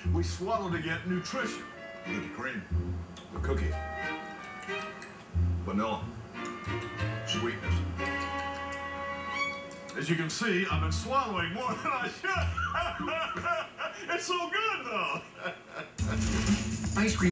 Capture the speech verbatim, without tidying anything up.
We swallow to get nutrition. Eat the cream, the cookie, vanilla, sweetness. As you can see, I've been swallowing more than I should. It's so good, though. Ice cream.